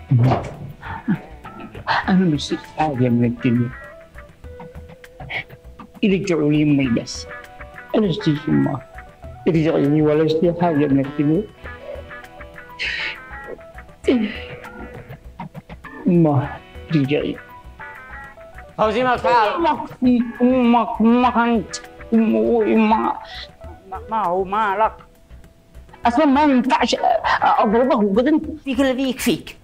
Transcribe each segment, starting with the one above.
أنا مش حاجة من الدنيا، يرجعوا لي أمي بس، أنا اشتي أمها، يرجعوا لي ولا اشتي حاجة من الدنيا. أمه رجعي. فوزي ما تعال. أمك أنت ما هو مالك أصلا، ما ينفعش أضربك وقد فيك الذي يكفيك.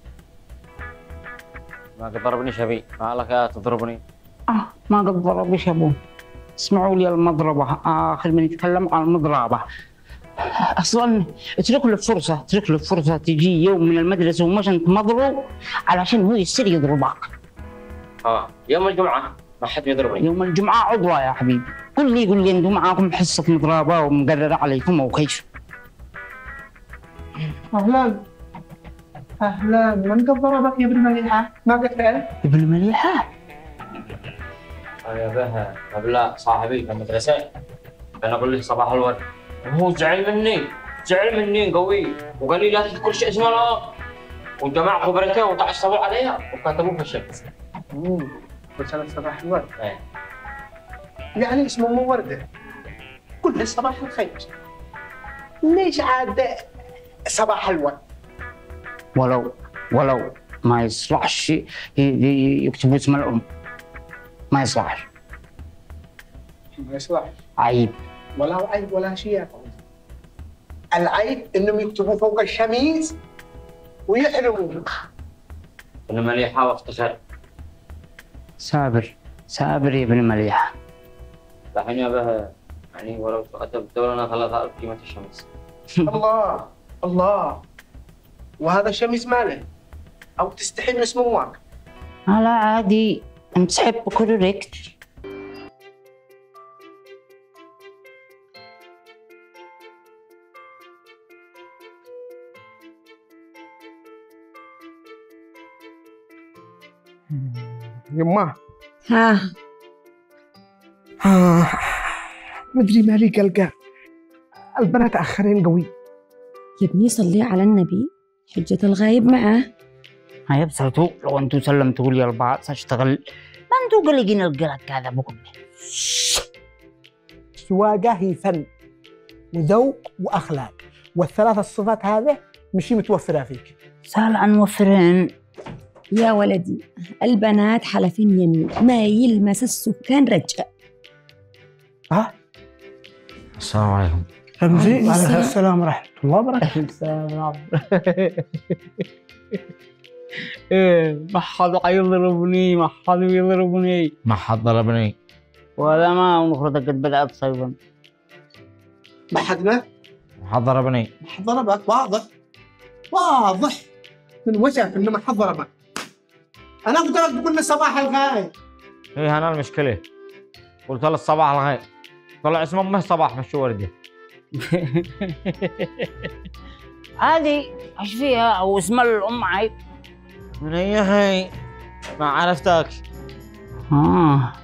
ما قد ضربنيش أبي، ما لك يا تضربني؟ ما قد ضربش أبوه. اسمعوا لي المضربة، آخر من يتكلم عن المضربة. أصلا اترك له فرصة، اترك له فرصة تجي يوم من المدرسة ومش أنت مضروب علشان هو يصير يضربك. يوم الجمعة ما حد يضربني. يوم الجمعة عضوة يا حبيبي، يقول لي أنتم معاكم حصة مضربة ومقررة عليكم أو كيف؟ أهلا أهلا، من قد ضربك يا ابن مليحة؟ ما قتل؟ ابن مليحة؟ يا بها قبل صاحبي في المدرسة كان أقول له صباح الورد، وهو زعل مني قوي، وقال لي لا تذكر شيء اسمه لا، وجمع خبرته وتعصبوا عليها وكتبوه في الشمس. قلت لك صباح الورد؟ يعني اسمه مو وردة، قل له صباح الخير. ليش عاد صباح الورد؟ ولو ما يصلحش يكتبوا اسم الأم، ما يصلحش. ما يصلح. عيب. ولا عيب ولا شيء يا فوزي. العيب انهم يكتبوا فوق الشميز ويحلموا. ابن مليحة وافتخر. سابر يا ابن مليحة. الحين يا بها يعني ولو كتبت لنا 3000 قيمة الشمس. الله، وهذا الشميز ماله؟ أو تستحي من اسم أمك؟ لا عادي، انسحب كوريكت. يمه ها مدري مالي قلقة، البنات أخرين قوي. يا ابني صلي على النبي، حجة الغايب معه. هيا بسرتوا، لو انتوا سلمتوا لي البعض ساشتغل، ما انتوا قلقين القلق هذا بكم. السواقة هي فن وذوق وأخلاق، والثلاث الصفات هذه مش متوفرة فيك. سهل عن موفرين يا ولدي، البنات حلفين يمين ما يلمس السكان رجع. السلام عليكم. رمزي عليكم السلام ورحمة الله وبركاته. السلام. ما حد يضربني، ما حد ضربني. ولا ما المفروض قد بدأت صيبا. ما حدنا؟ ما حد ضربني. ما حد ضربك، واضح من وجهك إنه ما حد ضربك. أنا قلت لك تقول لي صباح الخير. إيه أنا المشكلة، قلت له صباح الخير، طلع اسم أمه صباح مش وردة. عادي، ايش فيها؟ او اسم الام عيب. من هي ما عرفتك.